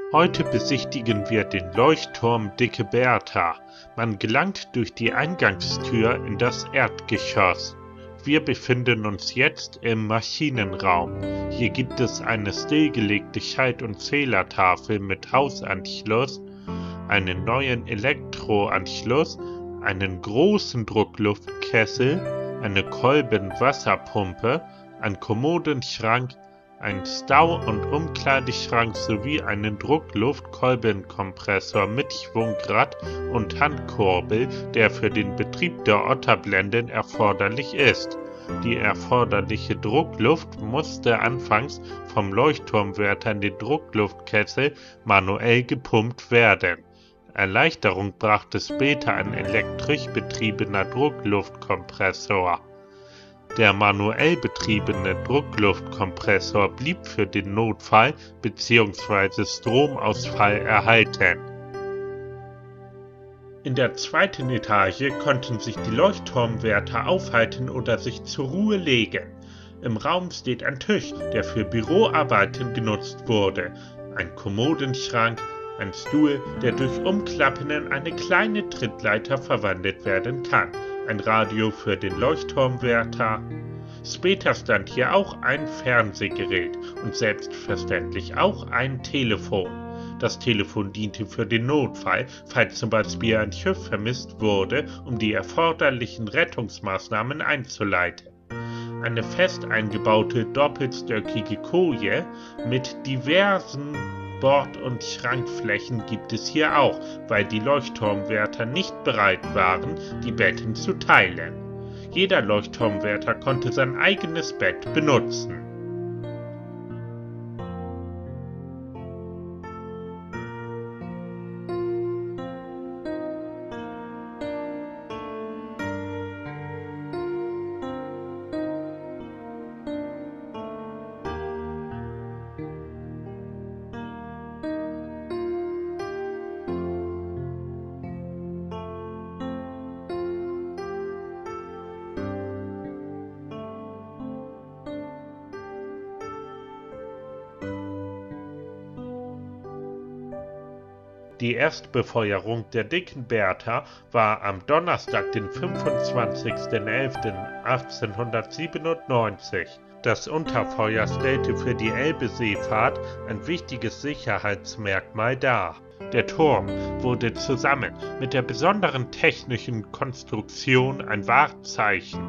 Heute besichtigen wir den Leuchtturm Dicke Bertha. Man gelangt durch die Eingangstür in das Erdgeschoss. Wir befinden uns jetzt im Maschinenraum. Hier gibt es eine stillgelegte Schalt- und Zählertafel mit Hausanschluss, einen neuen Elektroanschluss, einen großen Druckluftkessel, eine Kolbenwasserpumpe, einen Kommodenschrank, einen Stau- und Umkleideschrank sowie einen Druckluftkolbenkompressor mit Schwungrad und Handkurbel, der für den Betrieb der Otterblenden erforderlich ist. Die erforderliche Druckluft musste anfangs vom Leuchtturmwärter in den Druckluftkessel manuell gepumpt werden. Erleichterung brachte später ein elektrisch betriebener Druckluftkompressor. Der manuell betriebene Druckluftkompressor blieb für den Notfall bzw. Stromausfall erhalten. In der zweiten Etage konnten sich die Leuchtturmwärter aufhalten oder sich zur Ruhe legen. Im Raum steht ein Tisch, der für Büroarbeiten genutzt wurde, ein Kommodenschrank, ein Stuhl, der durch Umklappen in eine kleine Trittleiter verwandelt werden kann, ein Radio für den Leuchtturmwärter. Später stand hier auch ein Fernsehgerät und selbstverständlich auch ein Telefon. Das Telefon diente für den Notfall, falls zum Beispiel ein Schiff vermisst wurde, um die erforderlichen Rettungsmaßnahmen einzuleiten. Eine fest eingebaute doppelstöckige Koje mit diversen Bord- und Schrankflächen gibt es hier auch, weil die Leuchtturmwärter nicht bereit waren, die Betten zu teilen. Jeder Leuchtturmwärter konnte sein eigenes Bett benutzen. Die Erstbefeuerung der Dicken Bertha war am Donnerstag, den 25.11.1897. Das Unterfeuer stellte für die Elbeseefahrt ein wichtiges Sicherheitsmerkmal dar. Der Turm wurde zusammen mit der besonderen technischen Konstruktion ein Wahrzeichen.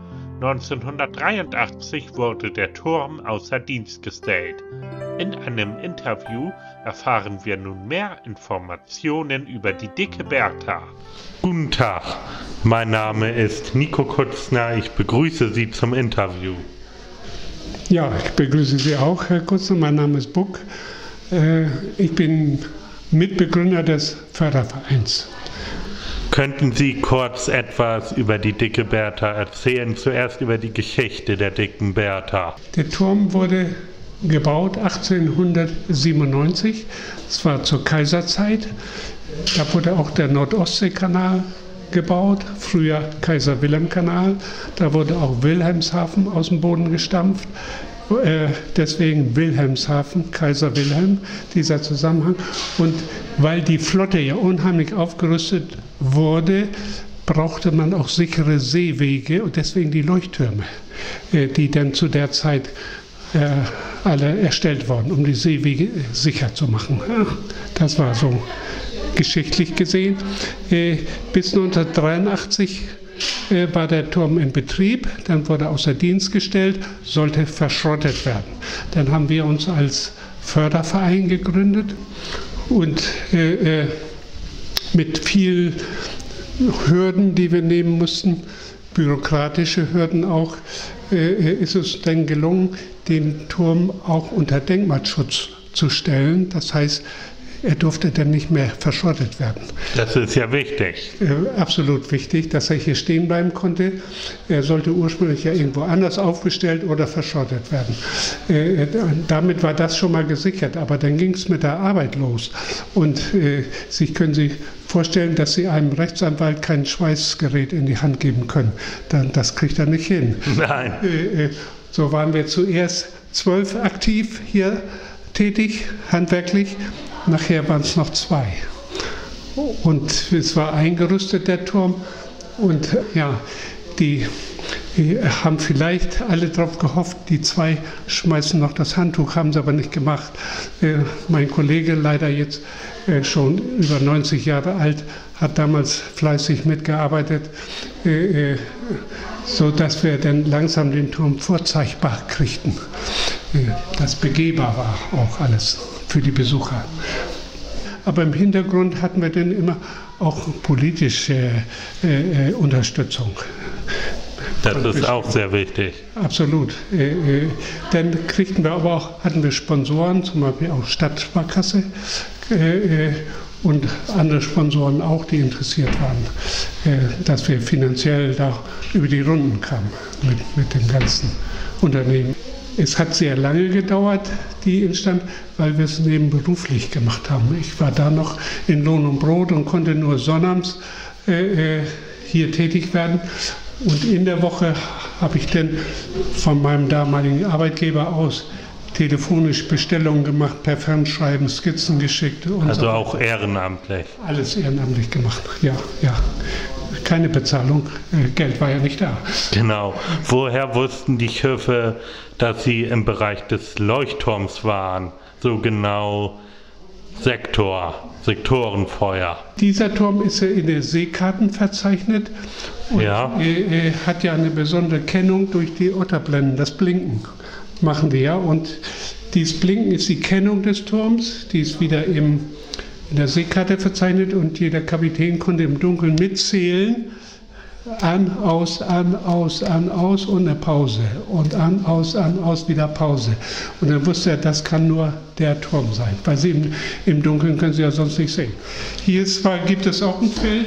1983 wurde der Turm außer Dienst gestellt. In einem Interview erfahren wir nun mehr Informationen über die Dicke Bertha. Guten Tag, mein Name ist Nico Kutzner, ich begrüße Sie zum Interview. Ja, ich begrüße Sie auch, Herr Kutzner, mein Name ist Buck. Ich bin Mitbegründer des Fördervereins. Könnten Sie kurz etwas über die Dicke Bertha erzählen, zuerst über die Geschichte der Dicken Bertha? Der Turm wurde gebaut 1897, das war zur Kaiserzeit. Da wurde auch der Nordostseekanal gebaut, früher Kaiser-Wilhelm-Kanal. Da wurde auch Wilhelmshaven aus dem Boden gestampft. Deswegen Wilhelmshaven, Kaiser Wilhelm, dieser Zusammenhang. Und weil die Flotte ja unheimlich aufgerüstet wurde, brauchte man auch sichere Seewege und deswegen die Leuchttürme, die dann zu der Zeit alle erstellt worden, um die Seewege sicher zu machen. Das war so geschichtlich gesehen. Bis 1983 war der Turm in Betrieb, dann wurde er außer Dienst gestellt, sollte verschrottet werden. Dann haben wir uns als Förderverein gegründet und mit vielen Hürden, die wir nehmen mussten, bürokratische Hürden auch, ist es dann gelungen, den Turm auch unter Denkmalschutz zu stellen. Das heißt, er durfte dann nicht mehr verschrottet werden. Das ist ja wichtig. Absolut wichtig, dass er hier stehen bleiben konnte. Er sollte ursprünglich ja irgendwo anders aufgestellt oder verschrottet werden. Damit war das schon mal gesichert, aber dann ging es mit der Arbeit los. Und Sie können sich vorstellen, dass Sie einem Rechtsanwalt kein Schweißgerät in die Hand geben können. Das kriegt er nicht hin. Nein. So waren wir zuerst 12 aktiv hier tätig, handwerklich. nachher waren es noch 2. Und es war eingerüstet, der Turm. Und ja, die haben vielleicht alle darauf gehofft, die 2 schmeißen noch das Handtuch, haben sie aber nicht gemacht. Mein Kollege, leider jetzt schon über 90 Jahre alt, hat damals fleißig mitgearbeitet, so dass wir dann langsam den Turm vorzeigbar kriegten. Das begehbar war auch alles für die Besucher. Aber im Hintergrund hatten wir dann immer auch politische Unterstützung. Das ist auch sehr wichtig. Absolut. Dann hatten wir Sponsoren, zum Beispiel auch Stadtsparkasse und andere Sponsoren auch, die interessiert waren, dass wir finanziell da über die Runden kamen mit dem ganzen Unternehmen. Es hat sehr lange gedauert, die Instand, weil wir es nebenberuflich gemacht haben. Ich war da noch in Lohn und Brot und konnte nur sonnabends hier tätig werden. Und in der Woche habe ich dann von meinem damaligen Arbeitgeber aus telefonisch Bestellungen gemacht, per Fernschreiben, Skizzen geschickt. Und also so. Auch ehrenamtlich? Alles ehrenamtlich gemacht, ja. Keine Bezahlung, Geld war ja nicht da. Genau. Woher wussten die Schiffe, dass sie im Bereich des Leuchtturms waren? So genau Sektorenfeuer. Dieser Turm ist ja in den Seekarten verzeichnet und hat ja eine besondere Kennung durch die Otterblenden, das Blinken machen die ja. Und dieses Blinken ist die Kennung des Turms, die ist wieder in der Seekarte verzeichnet und jeder Kapitän konnte im Dunkeln mitzählen. An, aus, an, aus, an, aus und eine Pause. Und an, aus, wieder Pause. Und dann wusste er, das kann nur der Turm sein. Weil Sie im Dunkeln können Sie ja sonst nicht sehen. Hier gibt es auch ein Feld,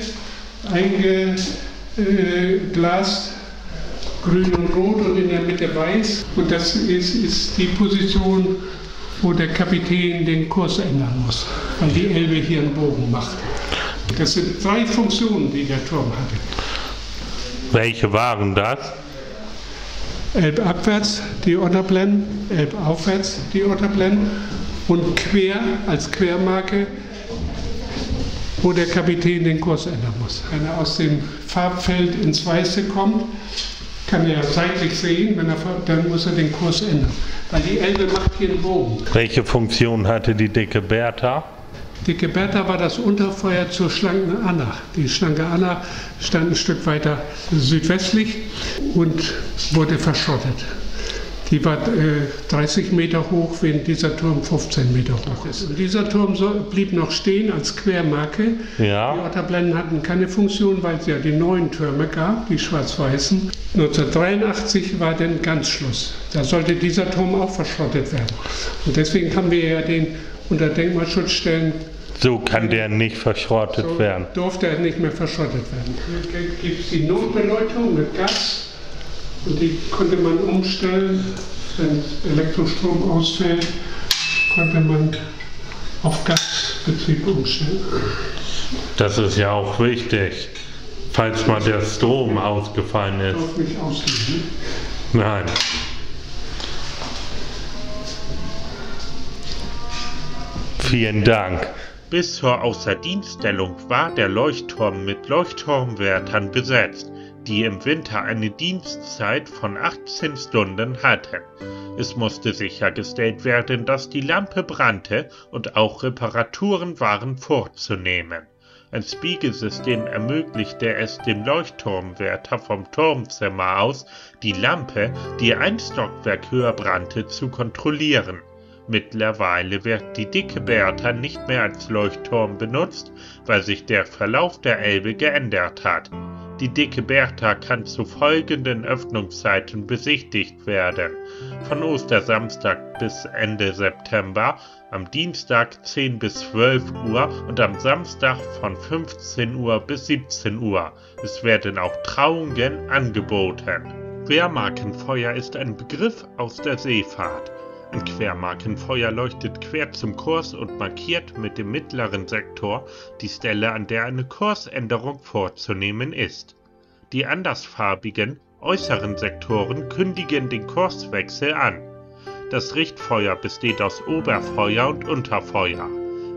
eingeglast, grün und rot und in der Mitte weiß. Und das ist die Position, wo der Kapitän den Kurs ändern muss, weil die Elbe hier einen Bogen macht. Das sind 3 Funktionen, die der Turm hatte. Welche waren das? Elbabwärts die Otterblenden, Elbaufwärts die Otterblenden und als Quermarke, wo der Kapitän den Kurs ändern muss. Wenn er aus dem Farbfeld ins Weiße kommt, kann er seitlich sehen, dann muss er den Kurs ändern. Weil die Elbe macht hier einen Bogen. Welche Funktion hatte die dicke Bertha? Dicke Bertha war das Unterfeuer zur schlanken Anna. Die schlanke Anna stand ein Stück weiter südwestlich und wurde verschrottet. Die war 30 Meter hoch, während dieser Turm 15 Meter hoch ist. Und dieser Turm blieb noch stehen als Quermarke. Ja. Die Otterblenden hatten keine Funktion, weil es ja die neuen Türme gab, die schwarz-weißen. 1983 war dann ganz Schluss. Da sollte dieser Turm auch verschrottet werden. Und deswegen haben wir ja den unter Denkmalschutz stellen. So kann der nicht verschrottet werden. Durfte er nicht mehr verschrottet werden. Hier gibt es die Notbeleuchtung mit Gas und die konnte man umstellen. Wenn Elektrostrom ausfällt, konnte man auf Gasbetrieb umstellen. Das ist ja auch wichtig, falls mal der Strom ausgefallen ist. Darf nicht ausgehen, ne? Nein. Vielen Dank. Bis zur Außerdienststellung war der Leuchtturm mit Leuchtturmwärtern besetzt, die im Winter eine Dienstzeit von 18 Stunden hatten. Es musste sichergestellt werden, dass die Lampe brannte und auch Reparaturen waren vorzunehmen. Ein Spiegelsystem ermöglichte es dem Leuchtturmwärter vom Turmzimmer aus, die Lampe, die ein Stockwerk höher brannte, zu kontrollieren. Mittlerweile wird die dicke Bertha nicht mehr als Leuchtturm benutzt, weil sich der Verlauf der Elbe geändert hat. Die dicke Bertha kann zu folgenden Öffnungszeiten besichtigt werden: von Ostersamstag bis Ende September, am Dienstag 10 bis 12 Uhr und am Samstag von 15 Uhr bis 17 Uhr. Es werden auch Trauungen angeboten. Quermarkenfeuer ist ein Begriff aus der Seefahrt. Ein Quermarkenfeuer leuchtet quer zum Kurs und markiert mit dem mittleren Sektor die Stelle, an der eine Kursänderung vorzunehmen ist. Die andersfarbigen äußeren Sektoren kündigen den Kurswechsel an. Das Richtfeuer besteht aus Oberfeuer und Unterfeuer.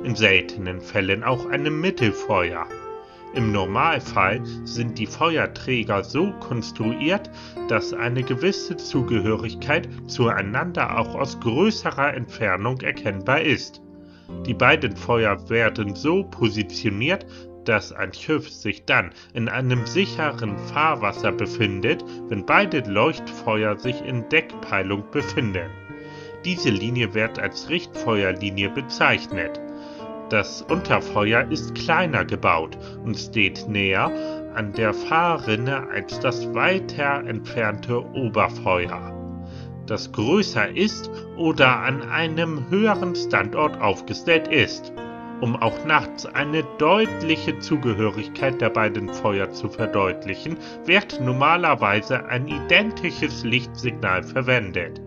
in seltenen Fällen auch einem Mittelfeuer. Im Normalfall sind die Feuerträger so konstruiert, dass eine gewisse Zugehörigkeit zueinander auch aus größerer Entfernung erkennbar ist. Die beiden Feuer werden so positioniert, dass ein Schiff sich dann in einem sicheren Fahrwasser befindet, wenn beide Leuchtfeuer sich in Deckpeilung befinden. Diese Linie wird als Richtfeuerlinie bezeichnet. Das Unterfeuer ist kleiner gebaut und steht näher an der Fahrrinne als das weiter entfernte Oberfeuer, das größer ist oder an einem höheren Standort aufgestellt ist. Um auch nachts eine deutliche Zugehörigkeit der beiden Feuer zu verdeutlichen, wird normalerweise ein identisches Lichtsignal verwendet.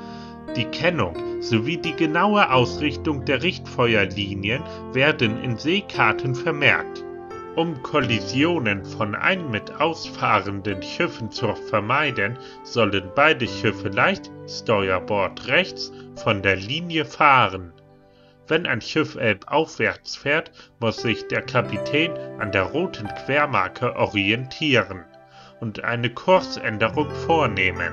Die Kennung sowie die genaue Ausrichtung der Richtfeuerlinien werden in Seekarten vermerkt. Um Kollisionen von ein- mit ausfahrenden Schiffen zu vermeiden, sollen beide Schiffe leicht, Steuerbord rechts, von der Linie fahren. Wenn ein Schiff elbaufwärts fährt, muss sich der Kapitän an der roten Quermarke orientieren und eine Kursänderung vornehmen.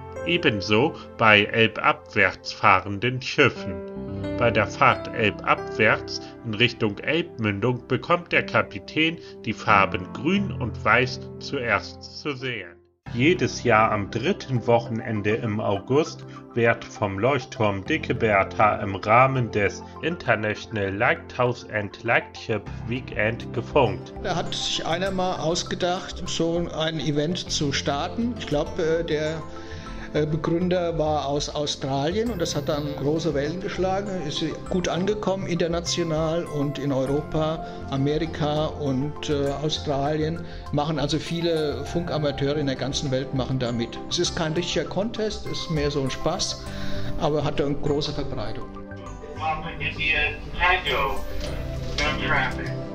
Ebenso bei elbabwärts fahrenden Schiffen. Bei der Fahrt elbabwärts in Richtung Elbmündung bekommt der Kapitän die Farben Grün und Weiß zuerst zu sehen. Jedes Jahr am 3. Wochenende im August wird vom Leuchtturm Dicke Bertha im Rahmen des International Lighthouse and Lightship Weekend gefunkt. Da hat sich einer mal ausgedacht, so ein Event zu starten. Ich glaube, der Begründer war aus Australien und das hat dann große Wellen geschlagen, ist gut angekommen international und in Europa, Amerika und Australien machen also viele Funkamateure in der ganzen Welt machen da mit. Es ist kein richtiger Contest, es ist mehr so ein Spaß, aber hat eine große Verbreitung. Papa India Tango, no traffic.